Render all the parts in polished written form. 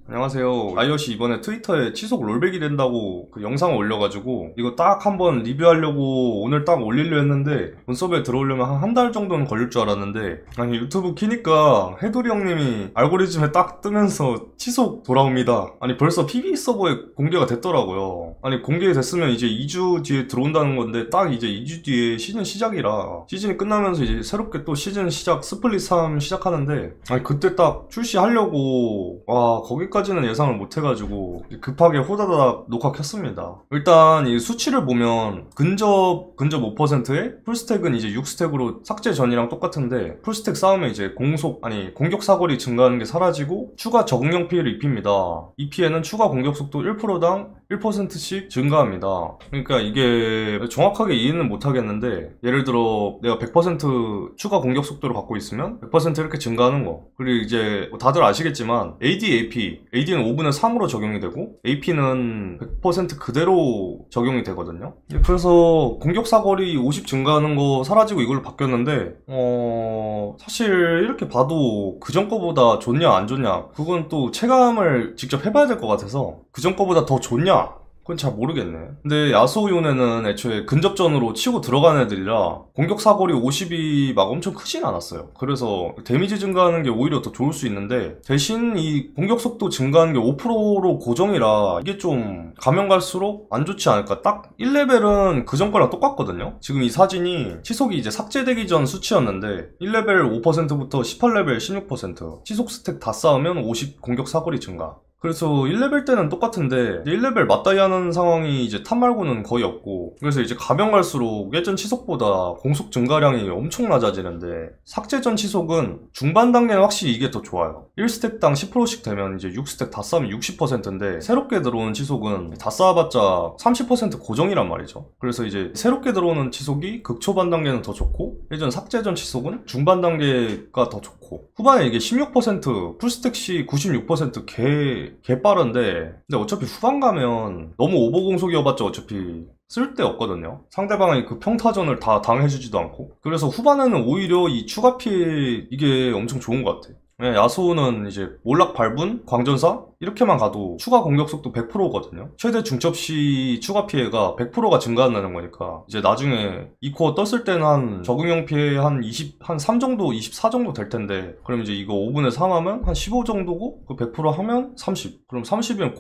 안녕하세요. 라이엇이 이번에 트위터에 치속 롤백이 된다고 그 영상을 올려가지고 이거 딱 한번 리뷰하려고 오늘 딱 올리려 했는데 본서버에 들어오려면 한 달 정도는 걸릴 줄 알았는데, 아니 유튜브 키니까 해돌이 형님이 알고리즘에 딱 뜨면서 치속 돌아옵니다. 아니 벌써 PB 서버에 공개가 됐더라고요. 아니 공개됐으면 이제 2주 뒤에 들어온다는 건데 딱 이제 2주 뒤에 시즌 시작이라, 시즌이 끝나면서 이제 새롭게 또 시즌 시작 스플릿 3 시작하는데, 아니 그때 딱 출시하려고 와 거기까지는 예상을 못해가지고 급하게 호다다닥 녹화 켰습니다. 일단 이 수치를 보면 근접 5%에 풀스택은 이제 6스택으로 삭제 전이랑 똑같은데, 풀스택 쌓으면 이제 공격 사거리 증가하는 게 사라지고 추가 적응형 피해를 입힙니다. 이 피해는 추가 공격 속도 1%당 1%씩 증가합니다. 그러니까 이게 정확하게 이해는 못하겠는데, 예를 들어 내가 100% 추가 공격 속도를 갖고 있으면 100% 이렇게 증가하는 거. 그리고 이제 다들 아시겠지만 AD는 5분의 3으로 적용이 되고 AP는 100% 그대로 적용이 되거든요. 그래서 공격 사거리 50 증가하는 거 사라지고 이걸로 바뀌었는데, 사실 이렇게 봐도 그전 거보다 좋냐 안 좋냐 그건 또 체감을 직접 해봐야 될 것 같아서, 그전 거보다 더 좋냐? 그건 잘 모르겠네. 근데 야수오 요네는 애초에 근접전으로 치고 들어가는 애들이라 공격 사거리 50이 막 엄청 크진 않았어요. 그래서 데미지 증가하는 게 오히려 더 좋을 수 있는데, 대신 이 공격 속도 증가하는 게 5%로 고정이라 이게 좀 가면 갈수록 안 좋지 않을까. 딱 1레벨은 그전 거랑 똑같거든요. 지금 이 사진이 치속이 이제 삭제되기 전 수치였는데 1레벨 5%부터 18레벨 16%, 치속 스택 다 쌓으면 50 공격 사거리 증가. 그래서 1레벨 때는 똑같은데 1레벨 맞다이 하는 상황이 이제 탑 말고는 거의 없고, 그래서 이제 가면 갈수록 예전 치속보다 공속 증가량이 엄청 낮아지는데, 삭제 전 치속은 중반 단계는 확실히 이게 더 좋아요. 1스택당 10%씩 되면 이제 6스택 다 쌓으면 60%인데 새롭게 들어오는 치속은 다 쌓아봤자 30% 고정이란 말이죠. 그래서 이제 새롭게 들어오는 치속이 극초반 단계는 더 좋고, 예전 삭제 전 치속은 중반 단계가 더 좋고, 후반에 이게 16% 풀스택 시 96% 개 빠른데, 근데 어차피 후반 가면 너무 오버공속이어봤자 어차피 쓸데 없거든요. 상대방이 그 평타전을 다 당해주지도 않고. 그래서 후반에는 오히려 이 추가 피해 이게 엄청 좋은 것 같아. 야수오는 이제 몰락 발분, 광전사 이렇게만 가도 추가 공격 속도 100%거든요. 최대 중첩 시 추가 피해가 100%가 증가한다는 거니까, 이제 나중에 2코어 떴을 때는 한 적응형 피해 한 3 정도, 24 정도 될 텐데, 그럼 이제 이거 5분의 3 하면 한 15 정도고, 그 100% 하면 30. 그럼 30이면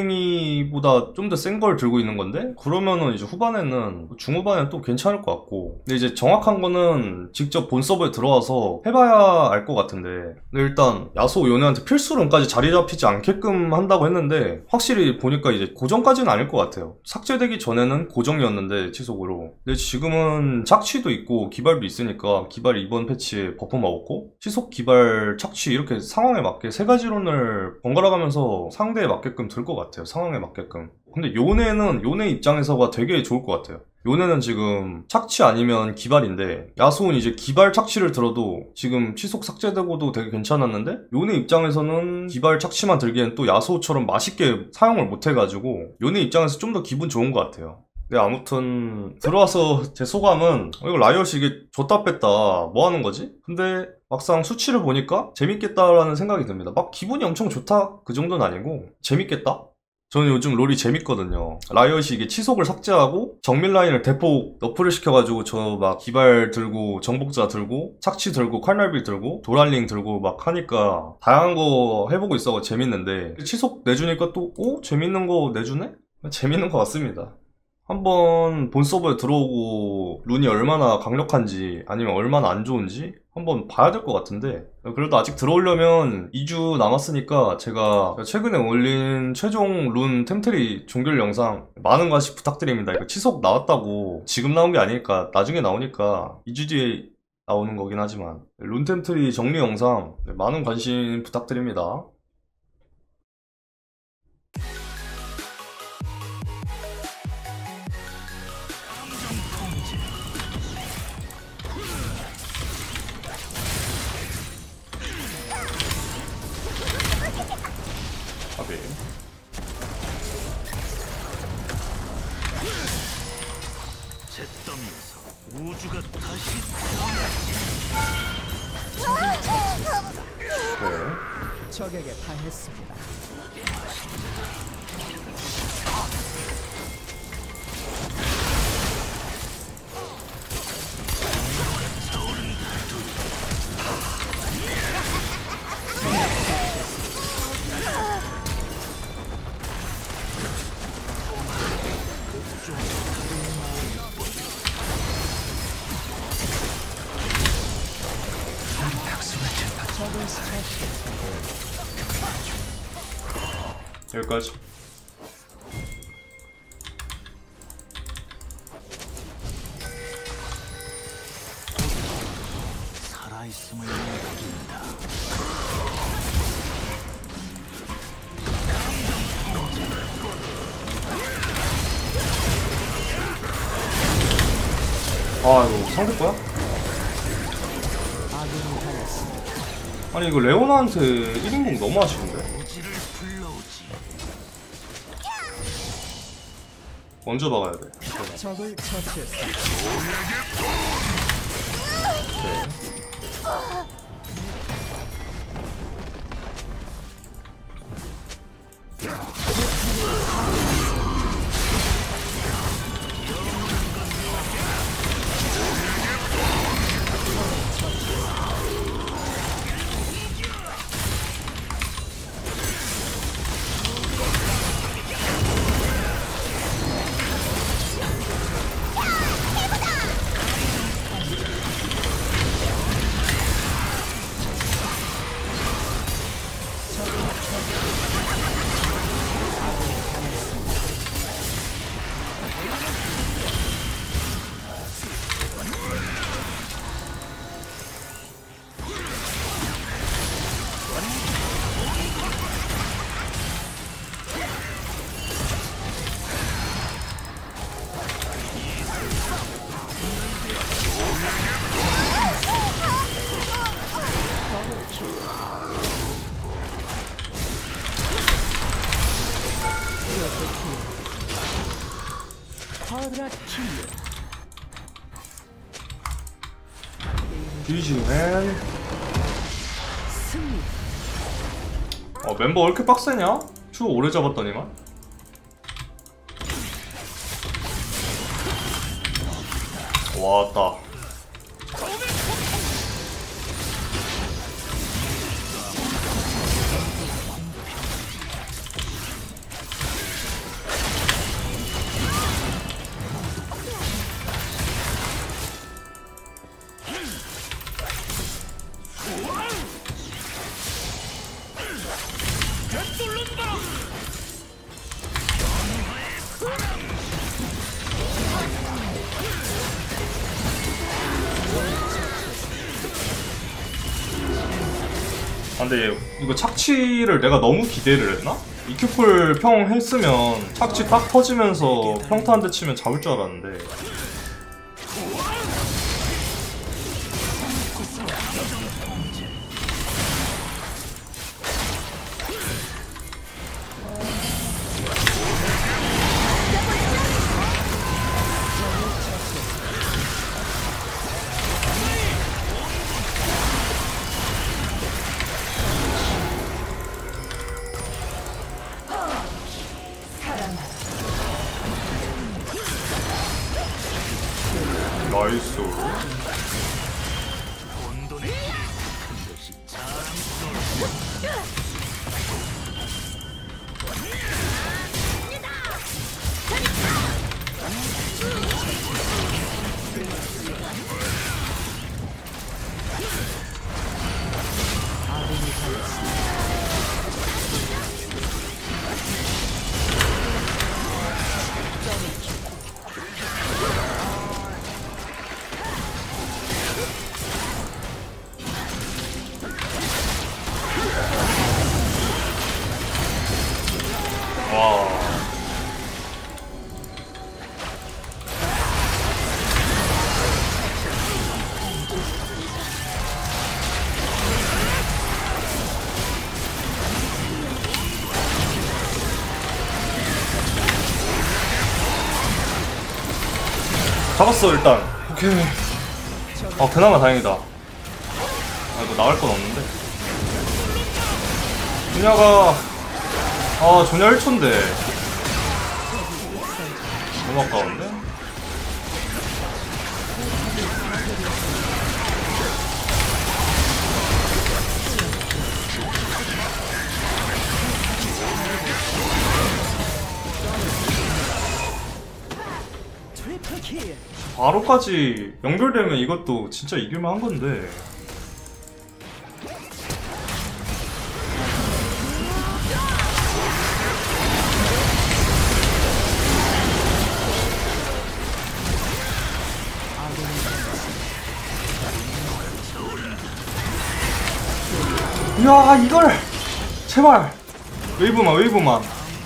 곡괭이보다 좀 더 센 걸 들고 있는 건데, 그러면은 이제 후반에는, 중후반에는 또 괜찮을 것 같고. 근데 이제 정확한 거는 직접 본 서버에 들어와서 해봐야 알 것 같은데, 일단 야수오 요네한테 필수론까지 자리 잡히지 않게끔 한다고 했는데, 확실히 보니까 이제 고정까지는 아닐 것 같아요. 삭제되기 전에는 고정이었는데 치속으로. 근데 지금은 착취도 있고 기발도 있으니까, 기발 이번 패치에 버프 먹었고 치속 기발 착취 이렇게 상황에 맞게 세 가지 론을 번갈아 가면서 상대에 맞게끔 들 것 같아요. 상황에 맞게끔. 근데 요네 입장에서가 되게 좋을 것 같아요. 요네는 지금 착취 아니면 기발인데, 야수오는 이제 기발 착취를 들어도 지금 치속 삭제되고도 되게 괜찮았는데, 요네 입장에서는 기발 착취만 들기엔 또 야수오처럼 맛있게 사용을 못해가지고 요네 입장에서 좀 더 기분 좋은 것 같아요. 네, 아무튼 들어와서 제 소감은, 이거 라이엇이 이게 줬다 뺐다 뭐 하는 거지? 근데 막상 수치를 보니까 재밌겠다라는 생각이 듭니다. 막 기분이 엄청 좋다 그 정도는 아니고 재밌겠다? 저는 요즘 롤이 재밌거든요. 라이엇이 이게 치속을 삭제하고 정밀 라인을 대폭 너프를 시켜가지고 저 막 기발 들고 정복자 들고 착취 들고 칼날비 들고 도란링 들고 막 하니까 다양한 거 해보고 있어서 재밌는데, 치속 내주니까 또 재밌는 거 내주네? 재밌는 것 같습니다. 한번 본 서버에 들어오고 룬이 얼마나 강력한지 아니면 얼마나 안 좋은지 한번 봐야 될 것 같은데, 그래도 아직 들어오려면 2주 남았으니까 제가 최근에 올린 최종 룬 템트리 종결 영상 많은 관심 부탁드립니다. 이거 치속 나왔다고 지금 나온 게 아니니까 나중에 나오니까 2주 뒤에 나오는 거긴 하지만, 룬 템트리 정리 영상 많은 관심 부탁드립니다. 네. 잿더미에서 우주가 다시 네. 적에게 당했습니다. 여기까지. 살아있음을 느낀다. 아 이거 상대 거야? 아니 이거 레오나한테 1인공 너무 아쉬운데? 오지를 불러오지. 먼저 박아야 돼. 적을 처치했습니다. 파드라 킬. 뒤지맨. 승리. 멤버 왜 이렇게 빡세냐? 추 오래 잡았더니만. 왔다. 아, 근데 이거 착취를 내가 너무 기대를 했나? 이큐풀 평 했으면 착취 딱 터지면서 평타 한 대 치면 잡을 줄 알았는데. 나이스. 혼돈의 길을 큰 것이 자랑스러워. 와. 잡았어 일단. 오케이. 그나마 다행이다. 이거 나갈 건 없는데. 준야가 조냐 1초인데 너무 아까운데? 트리플 킬. 바로까지 연결되면 이것도 진짜 이길만 한 건데. 이야 이걸 제발 웨이브만 웨이브만.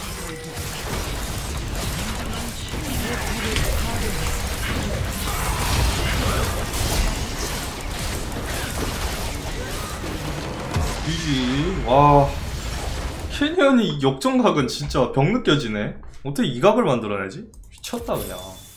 GG. 와 캐니언이 역정각은 진짜 병 느껴지네. 어떻게 이 각을 만들어내지? 미쳤다 그냥.